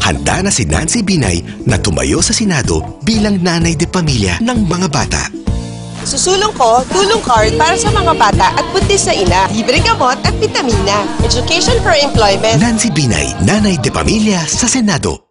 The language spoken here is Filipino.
Handa na si Nancy Binay na tumayo sa Senado bilang nanay de pamilya ng mga bata. Susulong ko, tulong card para sa mga bata at buntis na ina. Libreng gamot at vitamina. Education for employment. Nancy Binay, nanay de pamilya sa Senado.